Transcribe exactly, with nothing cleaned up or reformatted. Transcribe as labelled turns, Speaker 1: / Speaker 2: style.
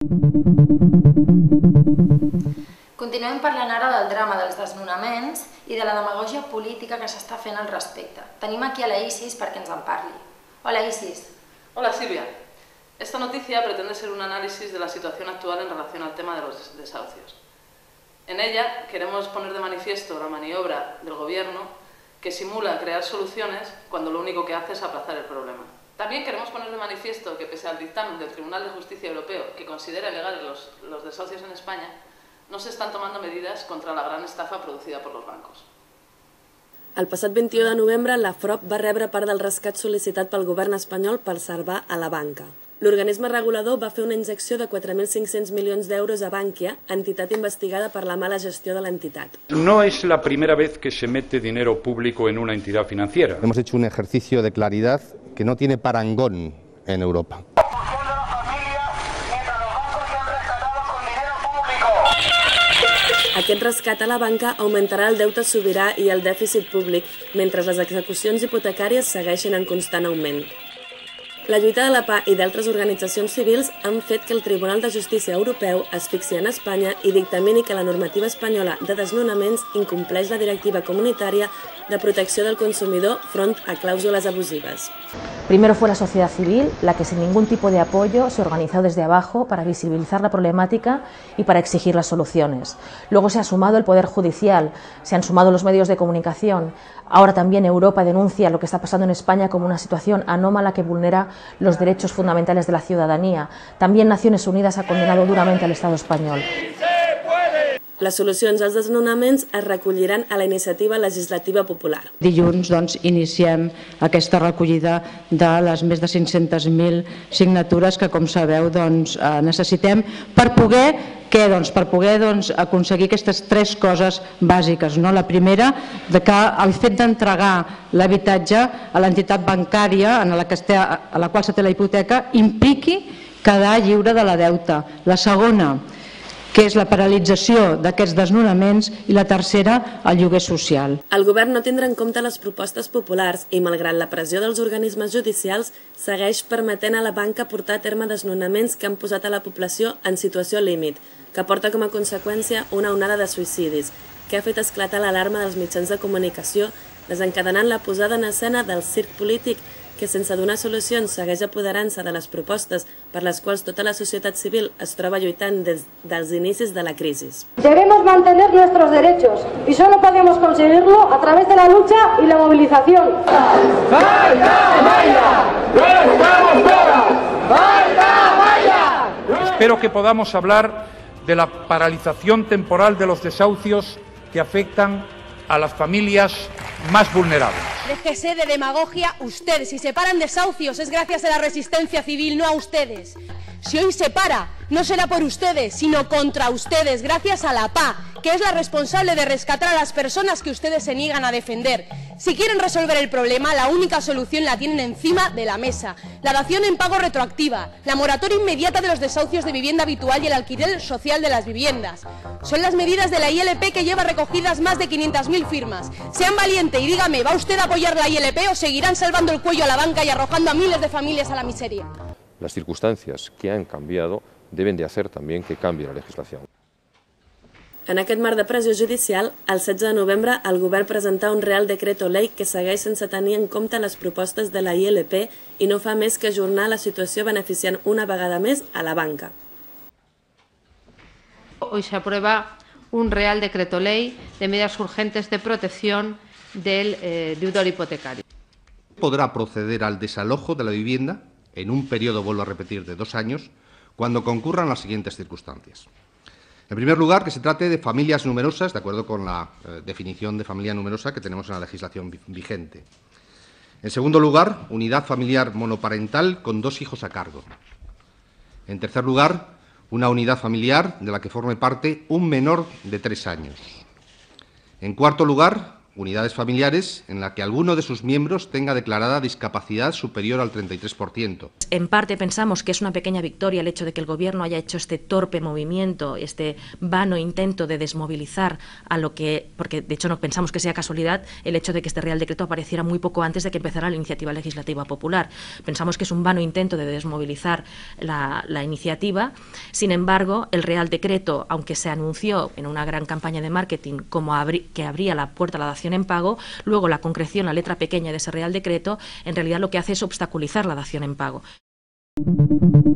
Speaker 1: Continuem parlant ara del drama dels desnonaments i de la demagògia política que s'està fent al respecte. Tenim aquí a la Isis perquè ens en parli. Hola, Isis.
Speaker 2: Hola, Silvia. Esta noticia pretende ser un análisis de la situación actual en relación al tema de los desahucios. En ella queremos poner de manifiesto la maniobra del Gobierno que simula crear soluciones cuando lo único que hace es aplazar el problema. También queremos poner de manifiesto que pese al dictamen del Tribunal de Justicia Europeo que considera legales los, los desahucios en España, no se estan tomando medidas contra la gran estafa producida por los bancos.
Speaker 3: El passat vint-i-u de novembre, la F R O P va rebre part del rescat sol·licitat pel govern espanyol per salvar a la banca. L'organisme regulador va fer una injecció de quatre mil cinc-cents milions d'euros a Bankia, entitat investigada per la mala gestió de l'entitat.
Speaker 4: No es la primera vez que se mete dinero público en una entidad financiera.
Speaker 5: Hemos hecho un ejercicio de claridad que no tiene parangón en Europa.
Speaker 3: Aquest rescat a la banca augmentarà el deute sobirà i el dèficit públic, mentre les execucions hipotecàries segueixen en constant augment. La lluita de la P A i d'altres organitzacions civils han fet que el Tribunal de Justícia Europeu asfixi en Espanya i dictamini que la normativa espanyola de desnonaments incompleix la directiva comunitària de protecció del consumidor front a clàusules abusives.
Speaker 6: Primero fue la sociedad civil la que sin ningún tipo de apoyo se organizó desde abajo para visibilizar la problemática y para exigir las soluciones. Luego se ha sumado el Poder Judicial, se han sumado los medios de comunicación. Ahora también Europa denuncia lo que está pasando en España como una situación anómala que vulnera los derechos fundamentales de la ciudadanía. También Naciones Unidas ha condenado duramente al Estado español.
Speaker 3: Les solucions als desnonaments es recolliran a la iniciativa legislativa popular.
Speaker 7: Dilluns doncs, iniciem aquesta recollida de les més de cinc-centes mil signatures que, com sabeu, doncs, necessitem per poder, què? Doncs, per poder doncs, aconseguir aquestes tres coses bàsiques. No? La primera, de que el fet d'entregar l'habitatge a l'entitat bancària en la, que esté, a la qual se té la hipoteca impliqui quedar lliure de la deuta. La segona, que és la paralització d'aquests desnonaments, i la tercera, el lloguer social.
Speaker 3: El govern no tindrà en compte les propostes populars i, malgrat la pressió dels organismes judicials, segueix permetent a la banca portar a terme desnonaments que han posat a la població en situació límit, que porta com a conseqüència una onada de suïcidis, que ha fet esclatar l'alarma dels mitjans de comunicació, desencadenant la posada en escena del circ polític que, sense donar solucions, segueix apoderant-se de les propostes per les quals tota la societat civil es troba lluitant des dels inicis de la crisi.
Speaker 8: Debemos mantener nuestros derechos y solo podemos conseguirlo a través de la lucha y la movilización.
Speaker 9: ¡Falta Maya! ¡No estamos todas! ¡Falta Maya!
Speaker 4: Espero que podamos hablar de la paralización temporal de los desahucios que afectan a las familias más vulnerables.
Speaker 10: Déjese de demagogia usted. Si se paran desahucios es gracias a la resistencia civil, no a ustedes. Si hoy se para, no será por ustedes, sino contra ustedes, gracias a la P A, que es la responsable de rescatar a las personas que ustedes se niegan a defender. Si quieren resolver el problema, la única solución la tienen encima de la mesa. La dación en pago retroactiva, la moratoria inmediata de los desahucios de vivienda habitual y el alquiler social de las viviendas. Son las medidas de la I L P que lleva recogidas más de quinientas mil firmas. Sean valientes y dígame, ¿va usted a apoyar la I L P o seguirán salvando el cuello a la banca y arrojando a miles de familias a la miseria?
Speaker 11: Las circunstancias que han cambiado deben de hacer también que cambie la legislación.
Speaker 3: En aquest marc de pressió judicial, el setze de novembre el govern presentà un Real Decreto Ley que segueix sense tenir en compte les propostes de la I L P i no fa més que ajornar la situació beneficiant una vegada més a la banca.
Speaker 12: Hoy se aprueba un Real Decreto Ley de medidas urgentes de protección del eh, deudor hipotecario.
Speaker 5: Podrá proceder al desalojo de la vivienda en un periodo, vuelvo a repetir, de dos años, cuando concurran las siguientes circunstancias. En primer lugar, que se trate de familias numerosas, de acuerdo con la eh, definición de familia numerosa que tenemos en la legislación vigente. En segundo lugar, unidad familiar monoparental con dos hijos a cargo. En tercer lugar, una unidad familiar de la que forme parte un menor de tres años. En cuarto lugar, unidades familiares en la que alguno de sus miembros tenga declarada discapacidad superior al treinta y tres por ciento.
Speaker 6: En parte pensamos que es una pequeña victoria el hecho de que el Gobierno haya hecho este torpe movimiento, este vano intento de desmovilizar a lo que, porque de hecho no pensamos que sea casualidad el hecho de que este Real Decreto apareciera muy poco antes de que empezara la iniciativa legislativa popular. Pensamos que es un vano intento de desmovilizar la, la iniciativa. Sin embargo, el Real Decreto, aunque se anunció en una gran campaña de marketing como abri que abría la puerta a la dación en pago, luego la concreción, la letra pequeña de ese Real Decreto, en realidad lo que hace es obstaculizar la dación en pago.